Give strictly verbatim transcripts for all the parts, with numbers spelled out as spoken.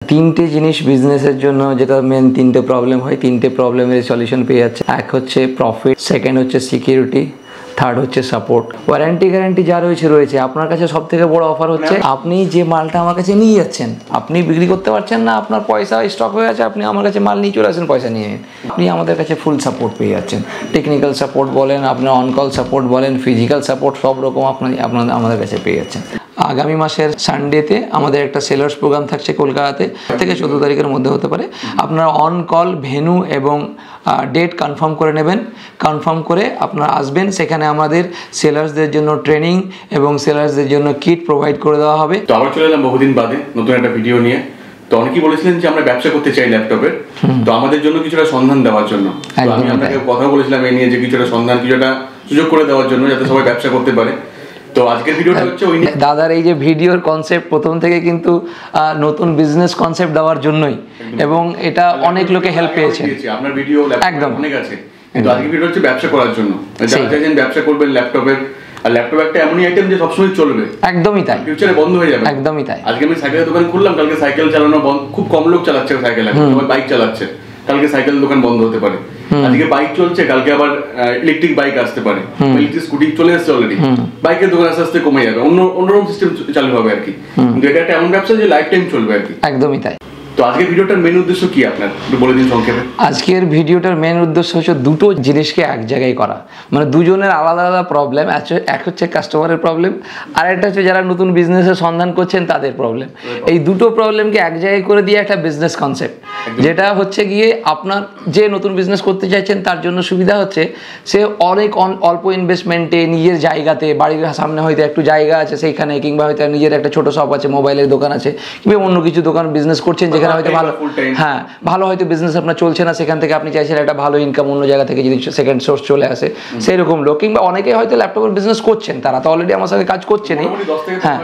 তিনটে জিনিস বিজনেসের জন্য যেটা মেন তিনটে প্রবলেম হয়, তিনটে প্রবলেমের সলিউশন পেয়ে যাচ্ছে। এক হচ্ছে প্রফিট, সেকেন্ড হচ্ছে সিকিউরিটি, থার্ড হচ্ছে সাপোর্ট। ওয়ারেন্টি গ্যারান্টি যা রয়েছে রয়েছে আপনার কাছে সব থেকে বড় অফার হচ্ছে আপনি যে মালটা আমার কাছে নিয়ে যাচ্ছেন, আপনি বিক্রি করতে পারছেন না, আপনার পয়সা স্টক হয়ে আছে, আপনি আমার কাছে মাল নিয়ে চলে আসেন, পয়সা নিয়ে আপনি আমাদের কাছে ফুল সাপোর্ট পেয়ে যাচ্ছেন। টেকনিক্যাল সাপোর্ট বলেন, আপনার অনকল সাপোর্ট বলেন, ফিজিক্যাল সাপোর্ট, সব রকম আপনার আপনাদের আমাদের কাছে পেয়ে যাচ্ছেন। আগামী মাসের সানডেতে আমাদের একটা সেলার্স প্রোগ্রাম থাকছে কলকাতাতে, থেকে চোদ্দো তারিখের মধ্যে হতে পারে। আপনারা অন কল ভেন্যু এবং ডেট কনফার্ম করে নেবেন, কনফার্ম করে আপনারা আসবেন। সেখানে আমাদের সেলার্সদের জন্য ট্রেনিং এবং সেলার্সদের জন্য কিট প্রোভাইড করে দেওয়া হবে। তো আবার চলে এলাম বহুদিন বাদে নতুন একটা ভিডিও নিয়ে। তো অনেকেই বলেছিলেন যে আমরা ব্যবসা করতে চাই ল্যাপটপের, তো আমাদের জন্য কিছুটা সন্ধান দেওয়ার জন্য আমি আপনাকে কথা বলেছিলাম এই নিয়ে যে কিছুটা সন্ধান, কিছুটা সুযোগ করে দেওয়ার জন্য যাতে সবাই ব্যবসা করতে পারে। তো আজকের ভিডিওটা হচ্ছে ওই দাদার এই যে ভিডিওর কনসেপ্ট প্রথম থেকে কিন্তু নতুন বিজনেস কনসেপ্ট দেওয়ার জন্যই, এবং এটা অনেক লোকে হেল্প পেয়েছে। আপনার ভিডিও একদম অনেক আছে, কিন্তু আজকের ভিডিও হচ্ছে ব্যবসা করার জন্য। যারা চাইছেন ব্যবসা করবেন ল্যাপটপের, আর ল্যাপটপ একটা এমনই আইটেম যে সবসময় চলবে, একদমই তাই, ফিউচারে বন্ধ হয়ে যাবে, একদমই তাই। আজকে আমি সাইকেলের দোকান খুললাম, কালকে সাইকেল চালানো বন্ধ, খুব কম লোক চালাচ্ছে সাইকেল, সবাই বাইক চালাচ্ছে, কালকে সাইকেলের দোকান বন্ধ হতে পারে। আজকে বাইক চলছে, কালকে আবার ইলেকট্রিক বাইক আসতে পারে, ইলেকট্রিক স্কুটি চলে এসেছে অলরেডি, বাইকের দোকান আস্তে আস্তে কমে যাবে, অন্য অন্যরকম সিস্টেম চালু হবে আর কি। কিন্তু এটা একটা এমন ব্যবসা যে লাইফ টাইম চলবে আর কি। একদমই তাই। তো আজকের ভিডিওটার মেন উদ্দেশ্য কি আপনার একটু বলে দিন সংক্ষেপে। আজকের ভিডিওটার মেন উদ্দেশ্য হচ্ছে দুটো জিনিসকে এক জায়গায় করা, মানে দুজনের আলাদা আলাদা প্রবলেম। এক হচ্ছে কাস্টমারের প্রবলেম, আর একটা হচ্ছে যারা নতুন বিজনেসের সন্ধান করছেন তাদের প্রবলেম। এই দুটো প্রবলেমকে এক জায়গায় করে দিয়ে একটা বিজনেস কনসেপ্ট, যেটা হচ্ছে গিয়ে আপনার যে নতুন বিজনেস করতে চাইছেন তার জন্য সুবিধা হচ্ছে সে অনেক অল্প ইনভেস্টমেন্টে নিজের জায়গাতে, বাড়ির সামনে হয়তো একটু জায়গা আছে সেইখানে, কিংবা হয়তো নিজের একটা ছোট শপ আছে, মোবাইলের দোকান আছে, কিংবা অন্য কিছু দোকান বিজনেস করছেন যেখানে হয়তো ভালো, হ্যাঁ ভালো হয়তো বিজনেস আপনার চলছে না, সেখান থেকে আপনি চাইছেন একটা ভালো ইনকাম অন্য জায়গা থেকে যদি সেকেন্ড সোর্স চলে আসে, সেই রকম লোক। কিংবা অনেকে হয়তো ল্যাপটপের বিজনেস করছেন, তারা তো অলরেডি আমার সাথে কাজ করছেনই, হ্যাঁ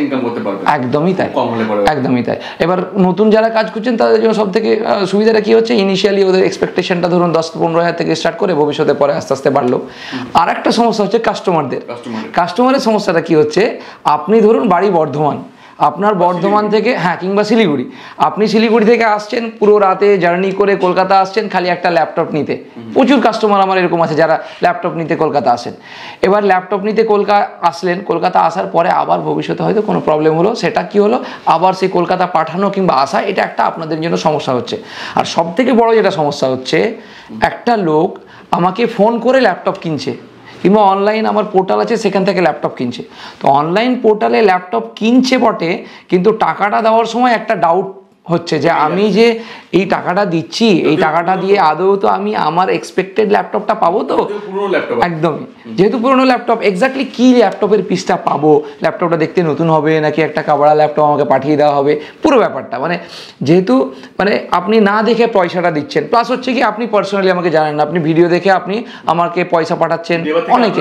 একদমই তাই, একদমই তাই। এবার নতুন যারা কাজ করছেন তাদের জন্য সব থেকে সুবিধাটা কি হচ্ছে, ইনিশিয়ালি ওদের এক্সপেকটেশনটা ধরুন দশ পনেরো হাজার থেকে স্টার্ট করে ভবিষ্যতে পরে আস্তে আস্তে বাড়লো। আর একটা সমস্যা হচ্ছে কাস্টমারদের, কাস্টমারের সমস্যাটা কি হচ্ছে, আপনি ধরুন বাড়ি বর্ধমান, আপনার বর্ধমান থেকে, হ্যাঁ কিংবা শিলিগুড়ি, আপনি শিলিগুড়ি থেকে আসছেন পুরো রাতে জার্নি করে কলকাতা আসছেন খালি একটা ল্যাপটপ নিতে। প্রচুর কাস্টমার আমার এরকম আছে যারা ল্যাপটপ নিতে কলকাতা আসেন। এবার ল্যাপটপ নিতে কলকাতা আসলেন, কলকাতা আসার পরে আবার ভবিষ্যতে হয়তো কোনো প্রবলেম হলো, সেটা কি হলো, আবার সেই কলকাতা পাঠানো কিংবা আসা, এটা একটা আপনাদের জন্য সমস্যা হচ্ছে। আর সব থেকে বড় যেটা সমস্যা হচ্ছে, একটা লোক আমাকে ফোন করে ল্যাপটপ কিনছে, কিংবা অনলাইন আমার পোর্টাল আছে সেখান থেকে ল্যাপটপ কিনছে। তো অনলাইন পোর্টালে ল্যাপটপ কিনছে বটে, কিন্তু টাকাটা দেওয়ার সময় একটা ডাউট হচ্ছে যে আমি যে এই টাকাটা দিচ্ছি, এই টাকাটা দিয়ে আদৌ তো আমি আমার এক্সপেক্টেড ল্যাপটপটা পাবো তো? একদমই, যেহেতু পুরোনো ল্যাপটপ, এক্স্যাক্টলি কি ল্যাপটপের পিসটা পাবো, ল্যাপটপটা দেখতে নতুন হবে নাকি একটা কাবড়া ল্যাপটপ আমাকে পাঠিয়ে দেওয়া হবে, পুরো ব্যাপারটা মানে যেহেতু মানে আপনি না দেখে পয়সাটা দিচ্ছেন, প্লাস হচ্ছে কি আপনি পার্সোনালি আমাকে জানেন না, আপনি ভিডিও দেখে আপনি আমাকে পয়সা পাঠাচ্ছেন অনেকে।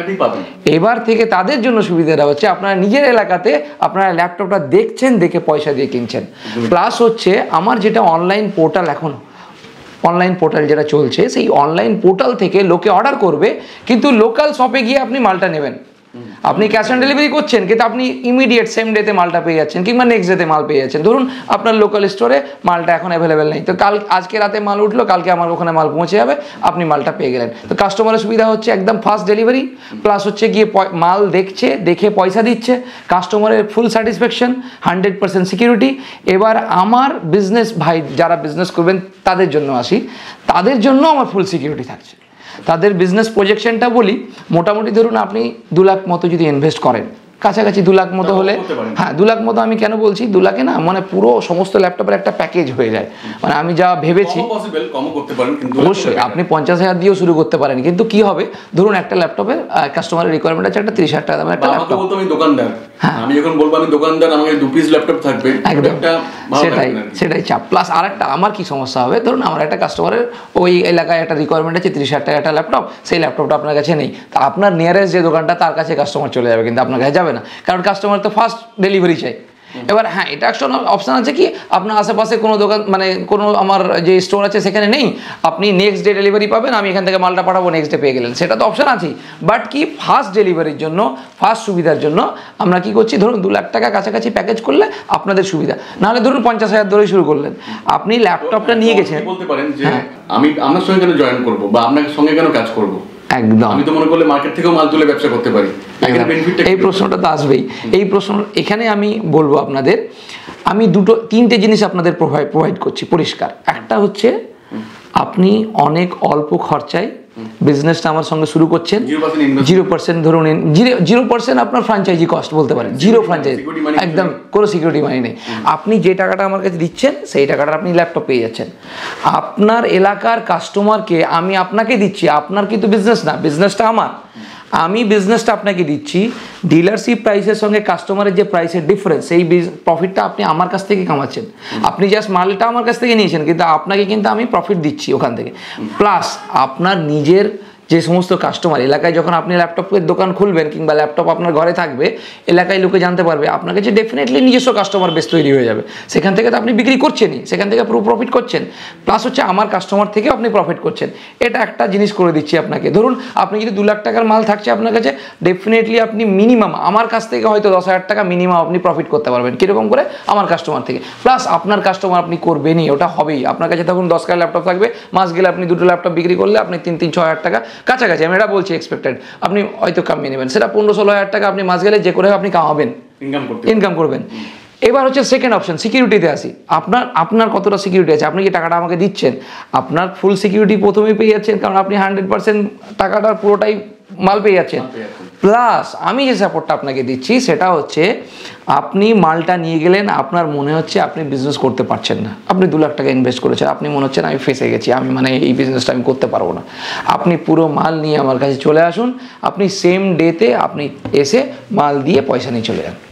এবার থেকে তাদের জন্য সুবিধাটা হচ্ছে আপনারা নিজের এলাকাতে আপনারা ল্যাপটপটা দেখছেন, দেখে পয়সা দিয়ে কিনছেন। প্লাস হচ্ছে আমার যেটা অনলাইন পোর্টাল, এখন অনলাইন পোর্টাল যেটা চলছে, সেই অনলাইন পোর্টাল থেকে লোকে অর্ডার করবে, কিন্তু লোকাল শপে গিয়ে আপনি মালটা নেবেন। আপনি ক্যাশ অন ডেলিভারি করছেন, কিন্তু আপনি ইমিডিয়েট সেম ডেতে মালটা পেয়ে যাচ্ছেন, কিংবা নেক্সট ডেতে মাল পেয়ে যাচ্ছেন। ধরুন আপনার লোকাল স্টোরে মালটা এখন অ্যাভেলেবেল নেই, তো কাল আজকে রাতে মাল উঠলো, কালকে আমার ওখানে মাল পৌঁছে যাবে, আপনি মালটা পেয়ে গেলেন। তো কাস্টমারের সুবিধা হচ্ছে একদম ফাস্ট ডেলিভারি, প্লাস হচ্ছে গিয়ে মাল দেখছে, দেখে পয়সা দিচ্ছে, কাস্টমারের full satisfaction, hundred percent security. এবার আমার বিজনেস ভাই যারা বিজনেস করবেন তাদের জন্য আসি, তাদের জন্য আমার ফুল সিকিউরিটি থাকছে। তাদের বিজনেস প্রজেকশনটা বলি, মোটামুটি ধরুন আপনি দু লাখ মতো যদি ইনভেস্ট করেন, কাছাকাছি দু লাখ মতো হলে, হ্যাঁ দু লাখ মতো আমি কেন বলছি, দু লাখে না মানে পুরো সমস্ত ল্যাপটপের একটা প্যাকেজ হয়ে যায়। মানে আমি যা ভেবেছি, অবশ্যই আপনি পঞ্চাশ হাজার দিয়েও শুরু করতে পারেন, কিন্তু কি হবে ধরুন একটা ল্যাপটপের কাস্টমারের রিকোয়ারমেন্ট আছে একটা ত্রিশ হাজার টাকা দামের একটা ল্যাপটপ। আমি দোকানদার, আমি যখন বলবো আমি দোকানদার, আমাকে দু পিস ল্যাপটপ থাকবে, একদম সেটাই সেটাই চাপ। প্লাস আর একটা আমার কি সমস্যা হবে, ধরুন আমার একটা কাস্টমারের ওই এলাকায় একটা রিকোয়ারমেন্ট আছে ত্রিশ হাজার টাকা একটা ল্যাপটপ, সেই ল্যাপটপটা আপনার কাছে নেই, তা আপনার নিয়ারেস্ট যে দোকানটা তার কাছে কাস্টমার চলে যাবে, কিন্তু আপনার কাছে যাবে না, কারণ কাস্টমার তো ফার্স্ট ডেলিভারি চাই। এবার হ্যাঁ এটা একটা অপশন আছে কি আপনার আশেপাশে কোনো দোকান মানে কোনো আমার যে স্টোর আছে সেখানে নেই, আপনি নেক্সট ডে ডেলিভারি পাবেন, আমি এখান থেকে মালটা পাঠাবো, নেক্সট ডে পেয়ে গেলেন, সেটা তো অপশন আছেই। বাট কি ফাস্ট ডেলিভারির জন্য, ফাস্ট সুবিধার জন্য আমরা কি করছি, ধরুন দু লাখ টাকা কাছাকাছি প্যাকেজ করলে আপনাদের সুবিধা, নাহলে ধরুন পঞ্চাশ হাজার ধরেই শুরু করলেন, আপনি ল্যাপটপটা নিয়ে গেছেন। বলতে পারেন যে আমি আপনার সঙ্গে কেন জয়েন করবো বা আপনার সঙ্গে কেন কাজ করবো, একদম আমি তো মনে করলে মার্কেট থেকেও মাল তুলে ব্যবসা করতে পারি। এই প্রশ্নটা তো আসবেই, এই প্রশ্ন এখানে আমি বলবো আপনাদের, আমি দুটো তিনটে জিনিস আপনাদের প্রোভাইড প্রোভাইড করছি পরিষ্কার। একটা হচ্ছে আপনি অনেক অল্প খরচায় বিজনেসটা আমার সঙ্গে শুরু করছেন, জিরো পার্সেন্ট ধরুন, জিরো জিরো পার্সেন্ট আপনার ফ্র্যাঞ্চাইজি কস্ট বলতে পারেন, জিরো ফ্র্যাঞ্চাইজি, একদম কোনো সিকিউরিটি মানি নেই। আপনি যে টাকাটা আমার কাছে দিচ্ছেন সেই টাকাটা আপনি ল্যাপটপ পেয়ে যাচ্ছেন। আপনার এলাকার কাস্টমারকে আমি আপনাকে দিচ্ছি, আপনার কিন্তু বিজনেস না, বিজনেসটা আমার, আমি বিজনেসটা আপনাকে দিচ্ছি, ডিলারশিপ প্রাইসের সঙ্গে কাস্টমারের যে প্রাইসের ডিফারেন্স, সেই প্রফিটটা আপনি আমার কাছ থেকে কামাচ্ছেন। আপনি জাস্ট মালটা আমার কাছ থেকে নিয়েছেন, কিন্তু আপনাকে কিন্তু আমি প্রফিট দিচ্ছি ওখান থেকে। প্লাস আপনার নিজের যে সমস্ত কাস্টমার এলাকায়, যখন আপনি ল্যাপটপের দোকান খুলবেন কিংবা ল্যাপটপ আপনার ঘরে থাকবে, এলাকায় লোকে জানতে পারবে আপনার কাছে, ডেফিনেটলি নিজস্ব কাস্টমার বেস তৈরি হয়ে যাবে। সেখান থেকে তো আপনি বিক্রি করছেনই, সেখান থেকে পুরো প্রফিট করছেন, প্লাস হচ্ছে আমার কাস্টমার থেকে আপনি প্রফিট করছেন। এটা একটা জিনিস করে দিচ্ছি আপনাকে। ধরুন আপনি যদি দু লাখ টাকার মাল থাকছে আপনার কাছে, ডেফিনেটলি আপনি মিনিমাম আমার কাছ থেকে হয়তো দশ হাজার টাকা মিনিমাম আপনি প্রফিট করতে পারবেন। কীরকম করে? আমার কাস্টমার থেকে, প্লাস আপনার কাস্টমার আপনি করবেনই, ওটা হবেই। আপনার কাছে তখন দশ টাকার ল্যাপটপ থাকবে, মাস গেলে আপনি দুটো ল্যাপটপ বিক্রি করলে আপনি তিন তিন ছ হাজার টাকা কাছাকাছি, আমি এটা বলছি এক্সপেক্টেড, আপনি হয়তো কামিয়ে নেবেন, সেটা পনেরো ষোলো হাজার টাকা আপনি মাস গেলে যে করে আপনি কামাবেন, ইনকাম করবেন। এবার হচ্ছে সেকেন্ড অপশন, সিকিউরিটিতে আসি। আপনার আপনার কতটা সিকিউরিটি আছে, আপনি যে টাকাটা আমাকে দিচ্ছেন, আপনার ফুল সিকিউরিটি প্রথমেই পেয়ে যাচ্ছেন, কারণ আপনি হান্ড্রেড পার্সেন্ট টাকাটার পুরোটাই মাল পেয়ে যাচ্ছেন। প্লাস আমি যে সাপোর্টটা আপনাকে দিচ্ছি সেটা হচ্ছে, আপনি মালটা নিয়ে গেলেন, আপনার মনে হচ্ছে আপনি বিজনেস করতে পারছেন না, আপনি দু লাখ টাকা ইনভেস্ট করেছেন, আপনি মনে হচ্ছেন আমি ফেসে গেছি, আমি মানে এই বিজনেসটা আমি করতে পারবো না, আপনি পুরো মাল নিয়ে আমার কাছে চলে আসুন, আপনি সেম ডেতে আপনি এসে মাল দিয়ে পয়সা নিয়ে চলে যান,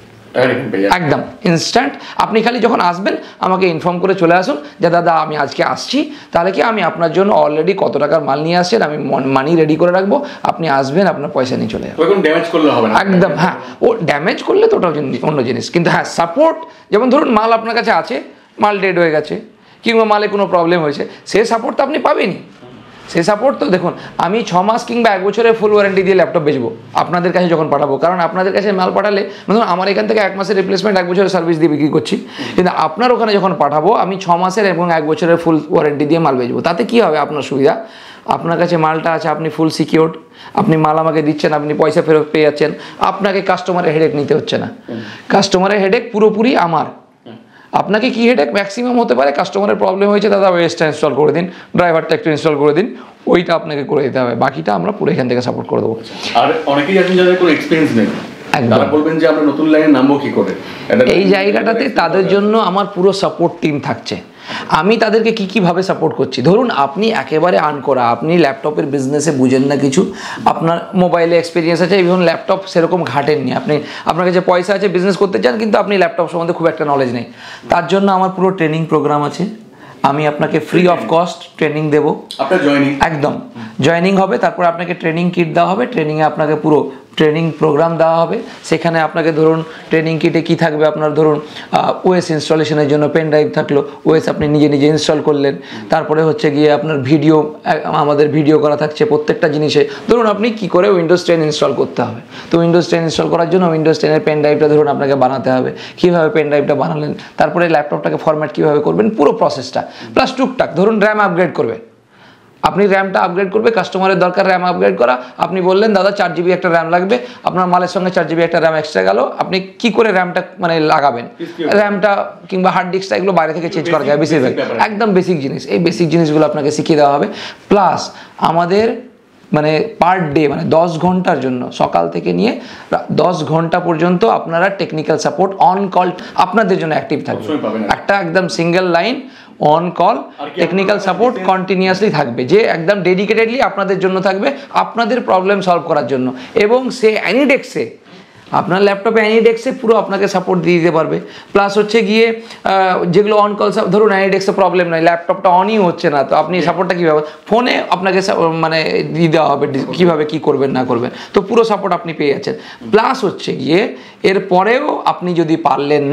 একদম ইনস্ট্যান্ট। আপনি খালি যখন আসবেন আমাকে ইনফর্ম করে চলে আসুন যে দাদা আমি আজকে আসছি, তাহলে কি আমি আপনার জন্য অলরেডি কত টাকার মাল নিয়ে আসছেন আমি মানি রেডি করে রাখবো, আপনি আসবেন আপনার পয়সা নিয়ে চলে যাবেন, ড্যামেজ করলে হবে না একদম। হ্যাঁ, ও ড্যামেজ করলে তো ওটা অন্য জিনিস, কিন্তু হ্যাঁ সাপোর্ট, যেমন ধরুন মাল আপনার কাছে আছে, মাল ডেড হয়ে গেছে কিংবা মালে কোনো প্রবলেম হয়েছে, সেই সাপোর্ট তো আপনি পাবেনই। সেই সাপোর্ট তো দেখুন, আমি ছ মাস কিংবা এক বছরের ফুল ওয়ারেন্টি দিয়ে ল্যাপটপ বেচবো আপনাদের কাছে যখন পাঠাবো, কারণ আপনাদের কাছে মাল পাঠালে ধরুন আমার এখান থেকে এক মাসের রিপ্লেসমেন্ট এক বছরের সার্ভিস দিয়ে বিক্রি করছি, কিন্তু আপনার ওখানে যখন পাঠাবো আমি ছ মাসের এবং এক বছরের ফুল ওয়ারেন্টি দিয়ে মাল বেচবো। তাতে কী হবে, আপনার সুবিধা, আপনার কাছে মালটা আছে, আপনি ফুল সিকিউরড, আপনি মাল আমাকে দিচ্ছেন, আপনি পয়সা ফেরত পেয়ে যাচ্ছেন, আপনাকে কাস্টমারের হেডেক নিতে হচ্ছে না, কাস্টমারের হেডেক পুরোপুরি আমার। আপনাকে কি হেডেক ম্যাক্সিমাম হতে পারে, কাস্টমারের প্রবলেম হয়েছে দাদা ওয়েস্টটা ইনস্টল করে দিন, ড্রাইভারটা একটু ইনস্টল করে দিন, ওইটা আপনাকে করে দিতে হবে, বাকিটা আমরা পুরো এখান থেকে সাপোর্ট করে দেবো। আর অনেকেই আছেন যাদের কোনো এক্সপেরিয়েন্স নেই, তারা বলবেন যে আমরা নতুন লাইনে নামবো কি করে, এই জায়গাটাতে তাদের জন্য আমার পুরো সাপোর্ট টিম থাকছে। আমি তাদেরকে কী কীভাবে সাপোর্ট করছি, ধরুন আপনি একেবারে আনকরা, আপনি ল্যাপটপের বিজনেসে বুঝেন না কিছু, আপনার মোবাইলে এক্সপিরিয়েন্স আছে এবং ল্যাপটপ সেরকম ঘাটেননি, আপনি আপনার কাছে পয়সা আছে বিজনেস করতে চান কিন্তু আপনি ল্যাপটপ সম্বন্ধে খুব একটা নলেজ নেই, তার জন্য আমার পুরো ট্রেনিং প্রোগ্রাম আছে, আমি আপনাকে ফ্রি অফ কস্ট ট্রেনিং দেবো, আপনার জয়েনিং একদম জয়েনিং হবে, তারপর আপনাকে ট্রেনিং কিট দেওয়া হবে, ট্রেনিংয়ে আপনাকে পুরো ট্রেনিং প্রোগ্রাম দেওয়া হবে, সেখানে আপনাকে ধরুন ট্রেনিং কিটে কী থাকবে, আপনার ধরুন ওএস ইনস্টলেশনের জন্য পেন ড্রাইভ থাকলো, ওএস আপনি নিজে নিজে ইনস্টল করলেন, তারপরে হচ্ছে গিয়ে আপনার ভিডিও, আমাদের ভিডিও করা থাকছে প্রত্যেকটা জিনিসে, ধরুন আপনি কী করে উইন্ডোজ টেন ইনস্টল করতে হবে, তো উইন্ডোজ টেন ইনস্টল করার জন্য উইন্ডোজ টেনের পেন ড্রাইভটা ধরুন আপনাকে বানাতে হবে, কীভাবে পেন ড্রাইভটা বানালেন, তারপরে ল্যাপটপটাকে ফরম্যাট কীভাবে করবেন, পুরো প্রসেসটা, প্লাস টুকটাক ধরুন র্যাম আপগ্রেড করবে, আপনি র্যামটা আপগ্রেড করবে, কাস্টমারের দরকার র্যাম আপগ্রেড করা, আপনি বললেন দাদা চার জিবি একটা র্যাম লাগবে, আপনার মালের সঙ্গে চার জিবি একটা র্যাম এক্সট্রা গেল, আপনি কি করে র্যামটা মানে লাগাবেন, র্যামটা কিংবা হার্ড ডিস্কটা এগুলো বাইরে থেকে চেঞ্জ করা যায় বেশিরভাগ, একদম বেসিক জিনিস, এই বেসিক জিনিসগুলো আপনাকে শিখিয়ে দেওয়া হবে। প্লাস আমাদের মানে পার ডে মানে দশ ঘন্টার জন্য সকাল থেকে নিয়ে দশ ঘন্টা পর্যন্ত আপনারা টেকনিক্যাল সাপোর্ট অন কল আপনাদের জন্য অ্যাক্টিভ থাকবে, একটা একদম single line on call technical support continuously থাকবে, যে একদম ডেডিকেটেডলি আপনাদের জন্য থাকবে, আপনাদের প্রবলেম সলভ করার জন্য, এবং সে অ্যানিডেক্সে আপনার ল্যাপটপে অ্যানিডেক্সে পুরো আপনাকে সাপোর্ট দিয়ে দিতে পারবে। প্লাস হচ্ছে গিয়ে যেগুলো অন কল, ধরুন অ্যানিডেক্সে প্রবলেম নয়, ল্যাপটপটা অনই হচ্ছে না, তো আপনি সাপোর্টটা কীভাবে ফোনে আপনাকে মানে দিয়ে দেওয়া হবে কীভাবে কী করবেন না করবেন, তো পুরো সাপোর্ট আপনি পেয়ে যাচ্ছেন। প্লাস হচ্ছে গিয়ে এর পরেও আপনি যদি পারলেন না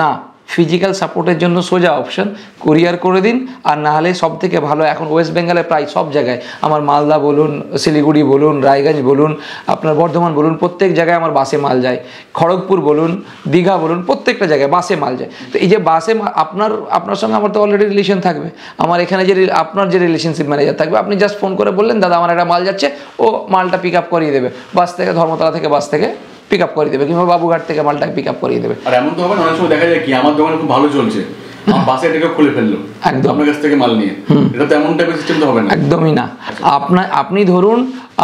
ফিজিক্যাল সাপোর্টের জন্য সোজা অপশন কুরিয়ার করে দিন। আর না হলে সব থেকে ভালো এখন ওয়েস্ট বেঙ্গলে প্রায় সব জায়গায় আমার মালদা বলুন, শিলিগুড়ি বলুন, রায়গঞ্জ বলুন, আপনার বর্ধমান বলুন, প্রত্যেক জায়গায় আমার বাসে মাল যায়। খড়গপুর বলুন, দীঘা বলুন, প্রত্যেকটা জায়গায় বাসে মাল যায়। তো এই যে বাসে আপনার আপনার সঙ্গে আমার তো অলরেডি রিলেশন থাকবে, আমার এখানে যে আপনার যে রিলেশনশিপ ম্যানেজার থাকবে, আপনি জাস্ট ফোন করে বললেন দাদা আমার একটা মাল যাচ্ছে, ও মালটা পিক আপ করিয়ে দেবে বাস থেকে, ধর্মতলা থেকে বাস থেকে পিক আপ করিয়ে দেবে, কিংবা বাবুঘাট থেকে মালটা পিক আপ করিয়ে দেবে। আর এমন তো হবে না, অনেক সময় দেখা যায় কি আমার দোকান খুব ভালো চলছে, আমার বাসে এটাকে খুলে ফেললো একদম আপনার কাছ থেকে মাল নিয়ে, এটা তো এমন টাইপের সিস্টেম তো হবে না। একদমই না। আপনার আপনি ধরুন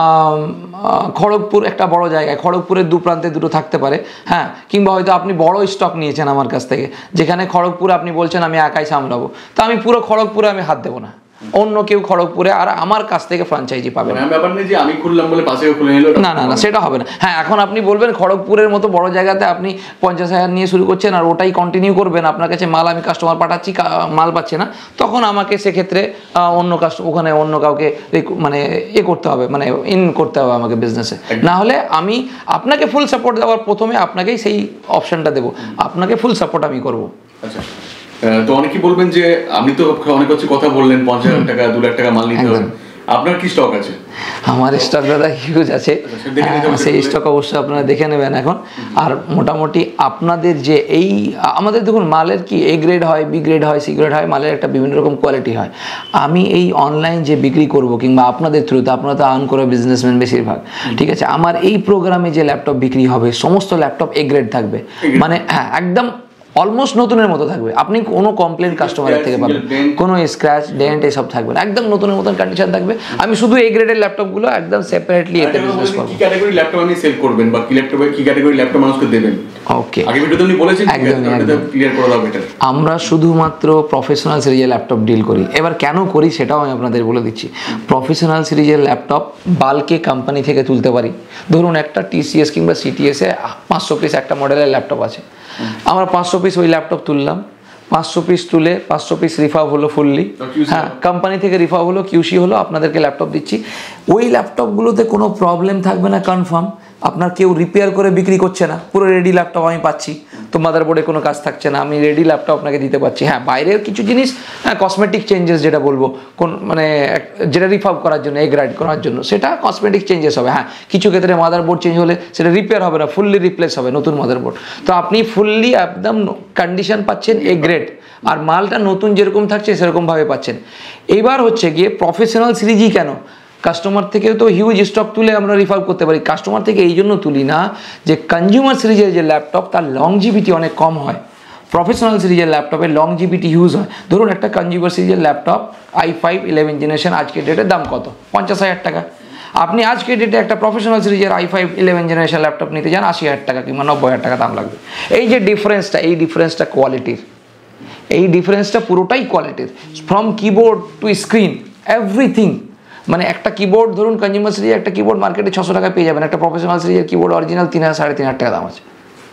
খড়গপুর একটা বড় জায়গায়, খড়গপুরের দু প্রান্তে দুটো থাকতে পারে, হ্যাঁ, কিংবা হয়তো আপনি বড় স্টক নিয়েছেন আমার কাছ থেকে, যেখানে খড়গপুরে আপনি বলছেন আমি একাই সামলাবো, তো আমি পুরো খড়গপুরে আমি হাত দেবো না, অন্য কেউ খড়গপুরে আর আমার কাছ থেকে ফ্র্যাঞ্চাইজি পাবে না। ব্যাপার নেই যে আমি খুললাম বলে পাশেও খুলে নিল, না না না, সেটা হবে না। হ্যাঁ, এখন আপনি বলবেন খড়গপুরের মতো বড় জায়গাতে আপনি পঞ্চাশ হাজার নিয়ে শুরু করছেন আর ওটাই কন্টিনিউ করবেন, আপনার কাছে মাল আমি কাস্টমার পাঠাচ্ছি, মাল পাচ্ছে না, তখন আমাকে সেক্ষেত্রে অন্য কাস্টমার ওখানে অন্য কাউকে মানে এ করতে হবে, মানে ইন করতে হবে আমাকে বিজনেসে। না হলে আমি আপনাকে ফুল সাপোর্ট দেওয়ার প্রথমে আপনাকেই সেই অপশনটা দেবো, আপনাকে ফুল সাপোর্ট আমি করবো। আচ্ছা, তো অনেকেই বলবেন যে আপনি তো অনেক হচ্ছে কথা বললেন পঞ্চাশ হাজার টাকা দু লাখ টাকা মাল নিতে হবে, আপনার কি স্টক আছে? আমার স্টক দাদা হিউজ আছে, সেই স্টক অবশ্যই আপনারা দেখে নেবেন এখন। আর মোটামুটি আপনাদের যে এই আমাদের দেখুন মালের কি এ গ্রেড হয়, বি গ্রেড হয়, সি গ্রেড হয়, মালের একটা বিভিন্ন রকম কোয়ালিটি হয়। আমি এই অনলাইন যে বিক্রি করব কিংবা আপনাদের থ্রুতে, আপনারা তো আর্ন করে বিজনেসম্যান বেশিরভাগ, ঠিক আছে, আমার এই প্রোগ্রামে যে ল্যাপটপ বিক্রি হবে সমস্ত ল্যাপটপ এ গ্রেড থাকবে, মানে হ্যাঁ একদম অলমোস্ট নতুনের মতো থাকবে, আপনি কোনো কমপ্লেন কাস্টমারের থেকে পাবেন, কোনো স্ক্র্যাচ ডেন্ট এসব থাকবে না, একদম নতুনের মতন কন্ডিশন থাকবে। আমি শুধু এই গ্রেডের ল্যাপটপগুলো একদম সেপারেটলি এতে বিজনেস করব। কি ক্যাটাগরি ল্যাপটপ আপনি সেল করবেন বা কি ল্যাপটপে কি ক্যাটাগরি ল্যাপটপ মানুষকে দেবেন? ওকে, আগে ভিডিওতে আপনি বলেছেন, একদম একদম ক্লিয়ার করে দাও বেটার। আমরা শুধুমাত্র প্রফেশনাল সিরিজের ল্যাপটপ ডিল করি। এবার কেন করি সেটাও আমি আপনাদের বলে দিচ্ছি। প্রফেশনাল সিরিজের ল্যাপটপ বাল্কে কোম্পানি থেকে তুলতে পারি। ধরুন একটা টিসিএস কিংবা সিটিএসে পাঁচশো পিস একটা মডেলের ল্যাপটপ আছে, আমরা পাঁচশো পিস ওই ল্যাপটপ তুললাম, পাঁচশো পিস তুলে পাঁচশো পিস রিফার্ব হলো ফুললি, হ্যাঁ কোম্পানি থেকে রিফার্ব হলো, কিউসি হলো, আপনাদেরকে ল্যাপটপ দিচ্ছি। ওই ল্যাপটপগুলোতে কোনো প্রবলেম থাকবে না কনফার্ম, আপনার কেউ রিপেয়ার করে বিক্রি করছে না, পুরো রেডি ল্যাপটপ আমি পাচ্ছি, তো মাদারবোর্ডে কোনো কাজ থাকছে না, আমি রেডি ল্যাপটপ আপনাকে দিতে পারছি। হ্যাঁ, বাইরের কিছু জিনিস, হ্যাঁ কসমেটিক চেঞ্জেস যেটা বলবো, কোন মানে যেটা রিফার্ব করার জন্য, এ গ্রেড করার জন্য, সেটা কসমেটিক চেঞ্জেস হবে। হ্যাঁ, কিছু ক্ষেত্রে মাদারবোর্ড চেঞ্জ হলে সেটা রিপেয়ার হবে না, ফুললি রিপ্লেস হবে, নতুন মাদারবোর্ড। তো আপনি ফুললি একদম কন্ডিশন পাচ্ছেন এ গ্রেড, আর মালটা নতুন যেরকম থাকছে সেরকমভাবে পাচ্ছেন। এইবার হচ্ছে গিয়ে প্রফেশনাল সিরিজই কেন, কাস্টমার থেকেও তো হিউজ স্টক তুলে আমরা রিফার্ব করতে পারি। কাস্টমার থেকে এই জন্য তুলি না যে কনজিউমার সিরিজের যে ল্যাপটপ তার লংজিভিটি অনেক কম হয়, প্রফেশনাল সিরিজের ল্যাপটপের লংজিভিটি হিউজ হয়। ধরুন একটা কনজিউমার সিরিজের laptop i five eleven generation আজকের ডেটের দাম কত? পঞ্চাশ হাজার টাকা। আপনি আজকের ডেটে একটা প্রফেশনাল সিরিজের i five eleven generation laptop নিতে যান, আশি হাজার টাকা কিংবা নব্বই হাজার টাকা দাম লাগবে। এই যে ডিফারেন্সটা, এই ডিফারেন্সটা কোয়ালিটির, এই ডিফারেন্সটা পুরোটাই কোয়ালিটির, from keyboard to screen everything. মানে একটা কিবোর্ড ধরুন কনজিউমার সিরিজের একটা কিবোর্ড মার্কেটে ছশো টাকা পেয়ে যাবেন, একটা প্রফেশনাল সিরিজের কিবোর্ড অরিজিনাল তিন হাজার সাড়ে তিন হাজার টাকা দাম আছে।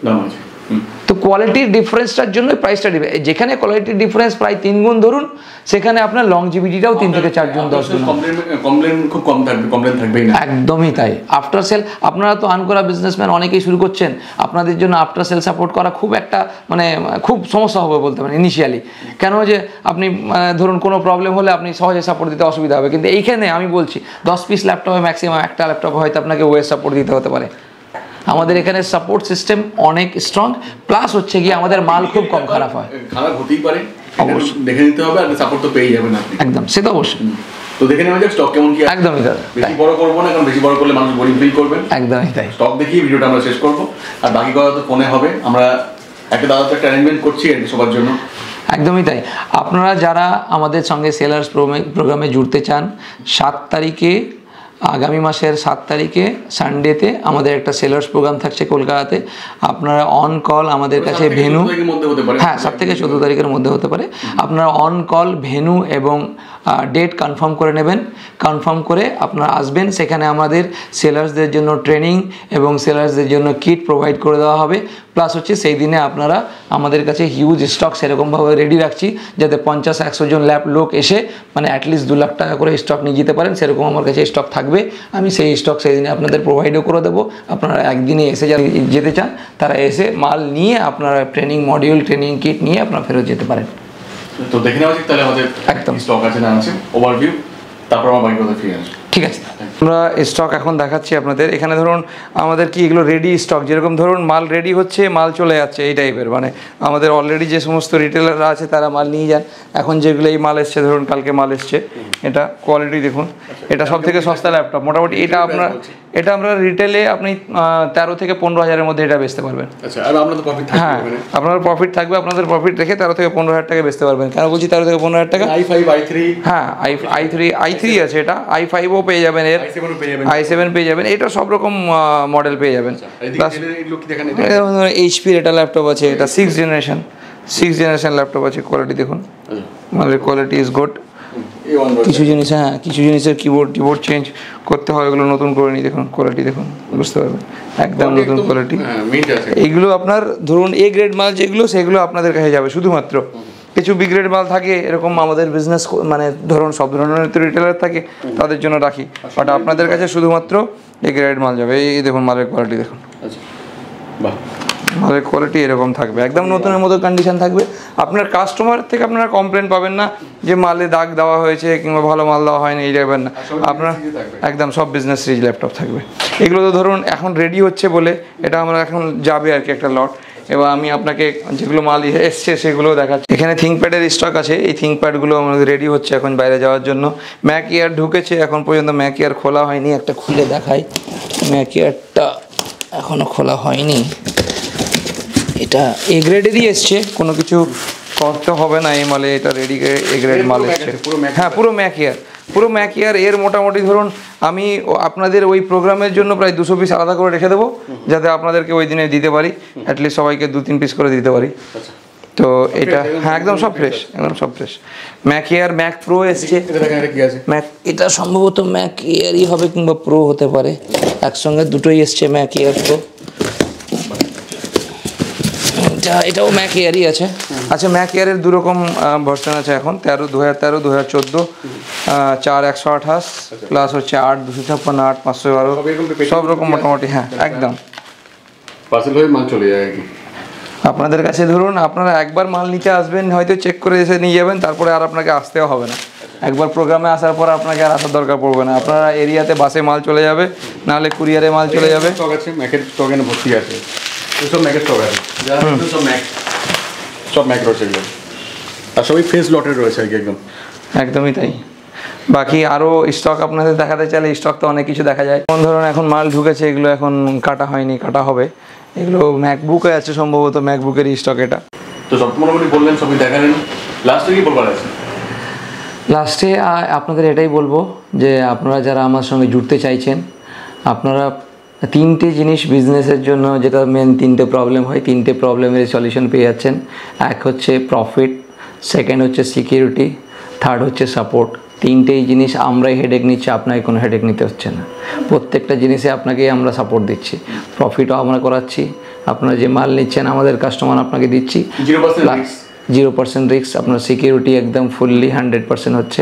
তো কোয়ালিটির ডিফারেন্সটার জন্য প্রাইসটা দিবে। যেখানে কোয়ালিটির ডিফারেন্স প্রায় তিন গুণ ধরুন, সেখানে আপনার লংজিভিটিটাও তিন থেকে চার গুণ দশ গুণ। কমপ্লেন খুব কম থাকবে, কমপ্লেন থাকবেই না। একদমই তাই। আফটার সেল আপনারা তো আর্ন করা বিজনেসম্যান অনেকেই শুরু করছেন, আপনাদের জন্য আফটার সেল সাপোর্ট করা খুব একটা মানে খুব সমস্যা হবে বলতে পারেন ইনিশিয়ালি। কেন যে আপনি ধরুন কোনো প্রবলেম হলে আপনি সহজে সাপোর্ট দিতে অসুবিধা হবে, কিন্তু এইখানে আমি বলছি দশ পিস ল্যাপটপে ম্যাক্সিমাম একটা ল্যাপটপে হয়তো আপনাকে ওয়েস সাপোর্ট দিতে হতে পারে। আমাদের এখানে সাপোর্ট সিস্টেম অনেক স্ট্রং, প্লাস হচ্ছে গিয়ে আমাদের মাল খুব কম খারাপ হয়। খারাপ হতেই পারে, অবশ্যই দেখে নিতে হবে, আর সাপোর্ট তো পেয়ে যাবেন আপনি। একদম, সে তো অবশ্যই। তো দেখে নেওয়া যাক স্টক কেমন কি। একদমই দাদা, বেশি বড় করবো না, কারণ বেশি বড় করলে মানুষ বোরিং ফিল করবেন। একদমই তাই। স্টক দেখিয়ে ভিডিওটা আমরা শেষ করবো, আর বাকি কথা তো ফোনে হবে। আমরা একটা দাদা তো একটা অ্যারেঞ্জমেন্ট করছি আর কি সবার জন্য। একদমই তাই। আপনারা যারা আমাদের সঙ্গে সেলার্স প্রোগ্রামে জুড়তে চান, সাত তারিখে আগামী মাসের সাত তারিখে সানডেতে আমাদের একটা সেলার্স প্রোগ্রাম থাকছে কলকাতাতে। আপনারা অন কল আমাদের কাছে ভেনু, হ্যাঁ সাত থেকে চোদ্দো তারিখের মধ্যে হতে পারে। আপনারা অন কল ভেনু এবং ডেট কনফার্ম করে নেবেন। কনফার্ম করে আপনারা আসবেন। সেখানে আমাদের সেলার্সদের জন্য ট্রেনিং এবং সেলার্সদের জন্য কিট প্রোভাইড করে দেওয়া হবে। প্লাস হচ্ছে সেই দিনে আপনারা আমাদের কাছে হিউজ স্টক সেরকমভাবে রেডি রাখছি যাতে পঞ্চাশ একশো জন ল্যাব লোক এসে মানে অ্যাটলিস্ট দু লাখ টাকা করে স্টক নিয়ে যেতে পারেন, সেরকম আমার কাছে স্টক থাকবে। আমি সেই স্টক সেই দিনে আপনাদের প্রোভাইডও করে দেবো। আপনারা একদিনে এসে যারা যেতে চান তারা এসে মাল নিয়ে আপনারা ট্রেনিং মডিউল ট্রেনিং কিট নিয়ে আপনারা ফেরত যেতে পারেন। তো দেখে নেওয়া যাক তাহলে আমাদের একদম স্টক আছে না আছে ওভারভিউ, তারপর আমার বাইক কথা ফিরে আসবো। ঠিক আছে, আমরা স্টক এখন দেখাচ্ছি আপনাদের। এখানে ধরুন আমাদের কি এগুলো রেডি স্টক, যেরকম ধরুন মাল রেডি হচ্ছে মাল চলে যাচ্ছে এই টাইপের, মানে আমাদের অলরেডি যে সমস্ত রিটেলাররা আছে তারা মাল নিয়ে যান। এখন যেগুলো এই মাল এসছে, ধরুন কালকে মাল এসছে, এটা কোয়ালিটি দেখুন, এটা সব থেকে সস্তা ল্যাপটপ মোটামুটি। এটা আপনার এটা আমরা রিটেলে আপনি তেরো থেকে পনেরো হাজারের মধ্যে এটা বেচতে পারবেন। হ্যাঁ, আপনার প্রফিট থাকবে, আপনাদের প্রফিট রেখে তেরো থেকে পনেরো হাজার টাকা বেচতে পারবেন। কেন বলছি তেরো থেকে পনেরো হাজার টাকা? আই ফাইভ আই থ্রি, হ্যাঁ i i three i three আছে, এটা আই ফাইভও পেয়ে যাবেন, এর আই সেভেন পেয়ে যাবেন, এটা সব রকম মডেল পেয়ে যাবেন। প্লাস এইচপির এটা ল্যাপটপ আছে, এটা six generation six generation laptop আছে। কোয়ালিটি দেখুন, মানে কোয়ালিটি ইজ গুড। কিছু জিনিস, হ্যাঁ কিছু জিনিসের কিবোর্ড কিবোর্ড চেঞ্জ করতে হয়, এগুলো নতুন করে নিই। দেখুন কোয়ালিটি দেখুন, বুঝতে পারবেন একদম নতুন কোয়ালিটি। এইগুলো আপনার ধরুন এ গ্রেড মাল যেগুলো সেগুলো আপনাদের কাছে যাবে শুধুমাত্র। কিছু বি গ্রেড মাল থাকে এরকম, আমাদের বিজনেস মানে ধরুন সব ধরনের তো রিটেলার থাকে, তাদের জন্য রাখি, বাট আপনাদের কাছে শুধুমাত্র এ গ্রেড মাল যাবে। এই দেখুন মালের কোয়ালিটি দেখুন, মালের কোয়ালিটি এরকম থাকবে, একদম নতুনের মতো কন্ডিশন থাকবে। আপনার কাস্টমার থেকে আপনারা কমপ্লেন পাবেন না যে মালে দাগ দেওয়া হয়েছে কিংবা ভালো মাল দেওয়া হয়নি, এই যাবেন না আপনার। একদম সব বিজনেস সিরিজ ল্যাপটপ থাকবে। এগুলো তো ধরুন এখন রেডি হচ্ছে বলে এটা আমরা এখন যাবে আর কি একটা লট। এবার আমি আপনাকে যেগুলো মাল এসছে সেগুলো দেখাচ্ছি। এখানে থিঙ্কপ্যাডের স্টক আছে, এই থিঙ্কপ্যাডগুলো আমাদের রেডি হচ্ছে এখন বাইরে যাওয়ার জন্য। ম্যাক ইয়ার ঢুকেছে, এখন পর্যন্ত ম্যাক ইয়ার খোলা হয়নি। একটা খুলে দেখাই, ম্যাক ইয়ারটা এখনও খোলা হয়নি। এটা এ গ্রেডেরই এসছে, কোনো কিছু করতে হবে না এই মালে, এটা রেডি এ গ্রেড মাল এসছে। হ্যাঁ পুরো ম্যাক ইয়ার, পুরো ম্যাক ইয়ার। এর মোটামুটি ধরুন আমি আপনাদের ওই প্রোগ্রামের জন্য প্রায় দুশো পিস আলাদা করে রেখে দেবো, যাতে আপনাদেরকে ওই দিনে দিতে পারি, অ্যাটলিস্ট সবাইকে দু তিন পিস করে দিতে পারি। তো এটা হ্যাঁ একদম সব ফ্রেশ, একদম সব fresh. Mac Air Mac Pro এসছে, ম্যাক এটা সম্ভবত ম্যাক এয়ারই হবে কিংবা প্রো হতে পারে, একসঙ্গে দুটোই এসছে ম্যাক এয়ার প্রো। এটা এটাও ম্যাক এয়ারই আছে। আচ্ছা ম্যাক এয়ারের দু রকম ভার্সন আছে এখন, তেরো দু হাজার তেরো দু হাজার চোদ্দো, চার একশো আঠাশ প্লাস হচ্ছে আট দুশো ছাপ্পান্ন আট পাঁচশো বারো, সব রকম মোটামুটি। হ্যাঁ একদম পার্সেল হয়ে মাল চলে যায়। আপনাদের কাছে ধরুন আপনারা একবার মাল নিতে আসবেন, হয়তো চেক করে এসে নিয়ে যাবেন, তারপরে আর আপনাকে আসতেও হবে না। একবার প্রোগ্রামে আসার পর আপনাকে আর আসার দরকার পড়বে না। আপনারা এরিয়াতে বাসে মাল চলে যাবে, নাহলে কুরিয়ারে মাল চলে যাবে। স্টক আছে, ম্যাকের স্টক এনে ভর্তি আছে, সব ম্যাকের স্টক আছে, সব ম্যাক সব ম্যাক রয়েছে এগুলো, আর সবই ফেস লটের রয়েছে আর কি একদম। একদমই তাই। বাকি আরও স্টক আপনাদের দেখাতে চাইলে স্টক তো অনেক কিছু দেখা যায়। কোন ধরনের এখন মাল ঢুকেছে, এগুলো এখন কাটা হয়নি, কাটা হবে। এগুলো ম্যাকবুকে আছে সম্ভবত, ম্যাকবুকেরই স্টক এটা। তো সব মোটামুটি বললেন, সবই দেখালেন, লাস্টে কি বলবার আছে? লাস্টে আপনাদের এটাই বলবো যে আপনারা যারা আমার সঙ্গে জুড়তে চাইছেন, আপনারা তিনটে জিনিস বিজনেসের জন্য যেটা মেন তিনটে প্রবলেম হয়, তিনটে প্রবলেমের সলিউশন পেয়ে যাচ্ছেন। এক হচ্ছে প্রফিট, সেকেন্ড হচ্ছে সিকিউরিটি, থার্ড হচ্ছে সাপোর্ট। তিনটেই জিনিস আমরাই হেডেক নিচ্ছি, আপনাকে কোনো হেডেক নিতে হচ্ছে না। প্রত্যেকটা জিনিসে আপনাকেই আমরা সাপোর্ট দিচ্ছি, প্রফিটও আমরা করাচ্ছি, আপনারা যে মাল নিচ্ছেন আমাদের কাস্টমার আপনাকে দিচ্ছি, জিরো পার্সেন্ট রিস্ক। আপনার সিকিউরিটি একদম ফুললি হান্ড্রেড পার্সেন্ট হচ্ছে,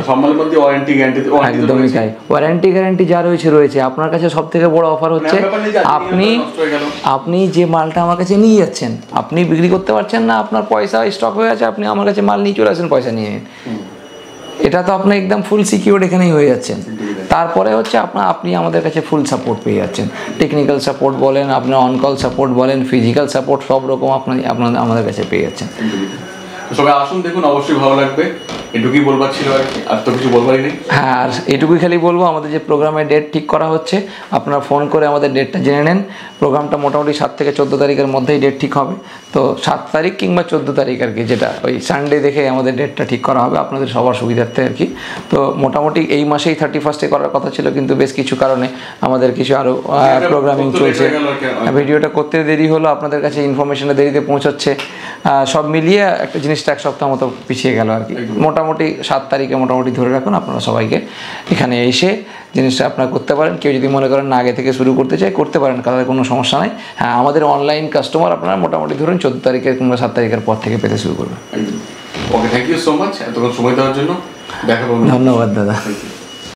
একদমই তাই। ওয়ারেন্টি গ্যারান্টি যা রয়েছে রয়েছে। আপনার কাছে সব থেকে বড় অফার হচ্ছে আপনি আপনি যে মালটা আমার কাছে নিয়ে যাচ্ছেন, আপনি বিক্রি করতে পারছেন না, আপনার পয়সা স্টক হয়ে আছে, আপনি আমার কাছে মাল নিয়ে চলে আসেন, পয়সা নিয়ে। এটা তো আপনি একদম ফুল সিকিউরড এখানেই হয়ে যাচ্ছেন। তারপরে হচ্ছে আপনার আপনি আমাদের কাছে ফুল সাপোর্ট পেয়ে যাচ্ছেন, টেকনিক্যাল সাপোর্ট বলেন, আপনার অনকল সাপোর্ট বলেন, ফিজিক্যাল সাপোর্ট, সব রকম আপনি আপনার আমাদের কাছে পেয়ে যাচ্ছেন। সবাই আসুন, দেখুন, অবশ্যই ভালো লাগবে। এটুকুই বলবার ছিল আর কি, আর তো কিছু বলবারই নেই। হ্যাঁ, আর এটুকুই খালি বলবো, আমাদের যে প্রোগ্রামের ডেট ঠিক করা হচ্ছে, আপনারা ফোন করে আমাদের ডেটটা জেনে নেন। প্রোগ্রামটা মোটামুটি সাত থেকে চোদ্দো তারিখের মধ্যেই ডেট ঠিক হবে। তো সাত তারিখ কিংবা চোদ্দো তারিখ আর কি, যেটা ওই সানডে দেখে আমাদের ডেটটা ঠিক করা হবে আপনাদের সবার সুবিধার্থে আর কি। তো মোটামুটি এই মাসেই থার্টি ফার্স্টে করার কথা ছিল, কিন্তু বেশ কিছু কারণে আমাদের কিছু আরও প্রোগ্রামিং চলছে, ভিডিওটা করতে দেরি হলো, আপনাদের কাছে ইনফরমেশনটা দেরিতে পৌঁছাচ্ছে। আহ, সব মিলিয়ে একটা জিনিসটা এক সপ্তাহ মতো পিছিয়ে গেল আর কি। মোটামুটি সাত তারিখে মোটামুটি ধরে রাখুন আপনারা সবাইকে এখানে এসে জিনিসটা আপনারা করতে পারেন। কেউ যদি মনে করেন না আগে থেকে শুরু করতে চায় করতে পারেন, তাদের কোনো সমস্যা নাই। হ্যাঁ, আমাদের অনলাইন কাস্টমার আপনারা মোটামুটি ধরুন চোদ্দ তারিখের কিংবা সাত তারিখের পর থেকে পেতে শুরু করবেন। Okay, thank you so much এতক্ষণ সময় দেওয়ার জন্য। দেখা পাবো। ধন্যবাদ দাদা।